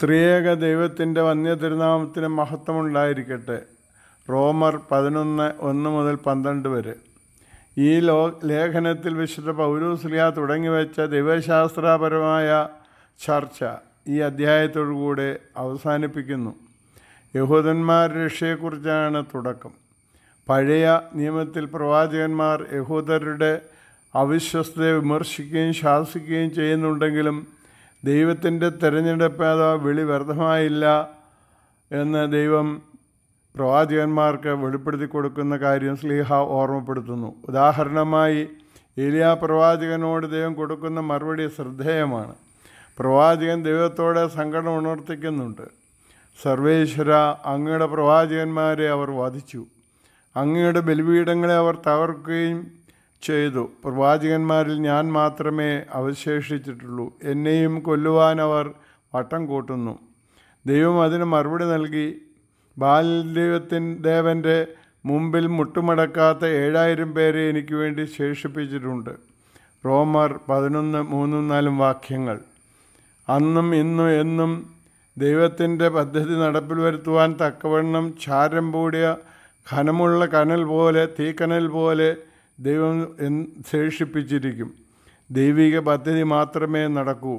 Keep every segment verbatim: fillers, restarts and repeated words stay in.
ത്രിയേക ദൈവത്തിൻ്റെ വന്യതിരുനാമത്തിന് മഹത്വമുണ്ടായിരിക്കട്ടെ. റോമർ പതിനൊന്ന് ഒന്ന് മുതൽ പന്ത്രണ്ട് വരെ. ഈ ലോ ലേഖനത്തിൽ വിശുദ്ധ പൗലോസ്ലീഹ തുടങ്ങിവെച്ച ദൈവശാസ്ത്രപരമായ ചർച്ച ഈ അധ്യായത്തോടുകൂടെ അവസാനിപ്പിക്കുന്നു. യഹൂദന്മാരുടെ രക്ഷയെക്കുറിച്ചാണ് തുടക്കം. പഴയ നിയമത്തിൽ പ്രവാചകന്മാർ യഹൂദരുടെ അവിശ്വസ്തയെ വിമർശിക്കുകയും ശാസിക്കുകയും ചെയ്യുന്നുണ്ടെങ്കിലും ദൈവത്തിൻ്റെ തിരഞ്ഞെടുപ്പ് അഥവാ വിളി വ്യർത്ഥമായില്ല എന്ന് ദൈവം പ്രവാചകന്മാർക്ക് വെളിപ്പെടുത്തി കൊടുക്കുന്ന കാര്യം സ്ലീഹ ഓർമ്മപ്പെടുത്തുന്നു. ഉദാഹരണമായി ഏലിയാ പ്രവാചകനോട് ദൈവം കൊടുക്കുന്ന മറുപടി ശ്രദ്ധേയമാണ്. പ്രവാചകൻ ദൈവത്തോടെ സങ്കടം ഉണർത്തിക്കുന്നുണ്ട്. സർവേശ്വര, അങ്ങയുടെ പ്രവാചകന്മാരെ അവർ വധിച്ചു, അങ്ങയുടെ ബലിപീഠങ്ങളെ അവർ തകർക്കുകയും ചെയ്തു. പ്രവാചകന്മാരിൽ ഞാൻ മാത്രമേ അവശേഷിച്ചിട്ടുള്ളൂ, എന്നെയും കൊല്ലുവാൻ അവർ വട്ടം കൂട്ടുന്നു. ദൈവം അതിന് മറുപടി നൽകി, ബാൽ ദൈവത്തിൻ ദേവൻ്റെ മുമ്പിൽ മുട്ടുമടക്കാത്ത ഏഴായിരം പേരെ എനിക്ക് വേണ്ടി ശേഷിപ്പിച്ചിട്ടുണ്ട്. റോമർ പതിനൊന്ന് മൂന്നും നാലും വാക്യങ്ങൾ. അന്നും ഇന്നും എന്നും ദൈവത്തിൻ്റെ പദ്ധതി നടപ്പിൽ വരുത്തുവാൻ തക്കവണ്ണം ചാരം കൂടിയ ഘനമുള്ള കനൽ പോലെ തീക്കനൽ പോലെ ദൈവം ശേഷിപ്പിച്ചിരിക്കും. ദൈവിക പദ്ധതി മാത്രമേ നടക്കൂ.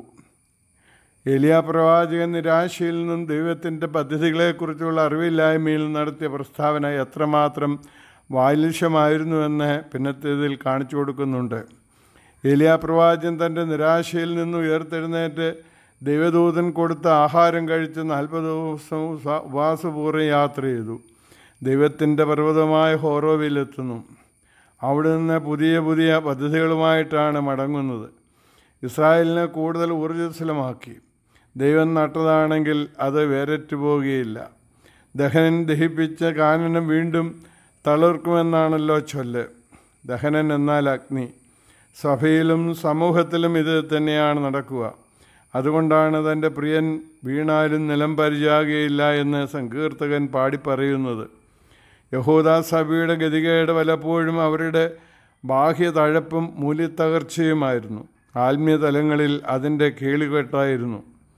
ഏലിയാ പ്രവാചകൻ നിരാശയിൽ നിന്നും ദൈവത്തിൻ്റെ പദ്ധതികളെക്കുറിച്ചുള്ള അറിവില്ലായ്മയിൽ നടത്തിയ പ്രസ്താവന എത്രമാത്രം ബാലിശമായിരുന്നുവെന്ന് പിന്നത്തേതിൽ കാണിച്ചു കൊടുക്കുന്നുണ്ട്. ഏലിയാ പ്രവാചകൻ തൻ്റെ നിരാശയിൽ നിന്ന് ഉയർത്തെഴുന്നേറ്റ് ദൈവദൂതൻ കൊടുത്ത ആഹാരം കഴിച്ച് നാൽപ്പത് ദിവസവും ഉപവാസപൂർവ്വം യാത്ര ചെയ്തു. ദൈവത്തിൻ്റെ പർവ്വതമായ ഹോറോവിലെത്തുന്നു. അവിടെ നിന്ന് പുതിയ പുതിയ പദ്ധതികളുമായിട്ടാണ് മടങ്ങുന്നത്. ഇസ്രായേലിനെ കൂടുതൽ ഊർജ്ജസ്വലമാക്കി. ദൈവം നട്ടതാണെങ്കിൽ അത് വേരറ്റു പോകുകയില്ല. ദഹനൻ ദഹിപ്പിച്ച കാനനം വീണ്ടും തളിർക്കുമെന്നാണല്ലോ ചൊല്ല്. ദഹനൻ എന്നാൽ അഗ്നി. സഭയിലും സമൂഹത്തിലും ഇത് തന്നെയാണ് നടക്കുക. അതുകൊണ്ടാണ് തൻ്റെ പ്രിയൻ വീണാലും നിലം പരിചാകുകയില്ല എന്ന് സങ്കീർത്തകൻ പാടിപ്പറയുന്നത്. യഹൂദാ സഭയുടെ ഗതികേട് പലപ്പോഴും അവരുടെ ബാഹ്യ തഴപ്പും മൂല്യത്തകർച്ചയുമായിരുന്നു. ആത്മീയ തലങ്ങളിൽ അതിൻ്റെ കേളികെട്ടായിരുന്നു.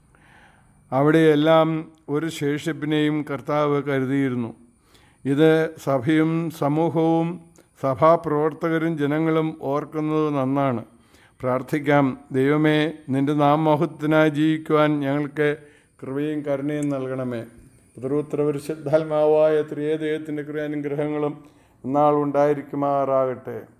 അവിടെയെല്ലാം ഒരു ശേഷിപ്പിനെയും കർത്താവ് കരുതിയിരുന്നു. ഇത് സഭയും സമൂഹവും സഭാപ്രവർത്തകരും ജനങ്ങളും ഓർക്കുന്നത് നന്നാണ്. പ്രാർത്ഥിക്കാം. ദൈവമേ, നിൻ്റെ നാമമഹത്വത്തിനായി ജീവിക്കുവാൻ ഞങ്ങൾക്ക് കൃപയും കരുണയും നൽകണമേ. പുത്രപുത്ര പരിശുദ്ധാത്മാവായ ത്രിയേക ദൈവത്തിൻ്റെ കൃപയാനുഗ്രഹങ്ങളും എന്നാൾ ഉണ്ടായിരിക്കുമാറാകട്ടെ.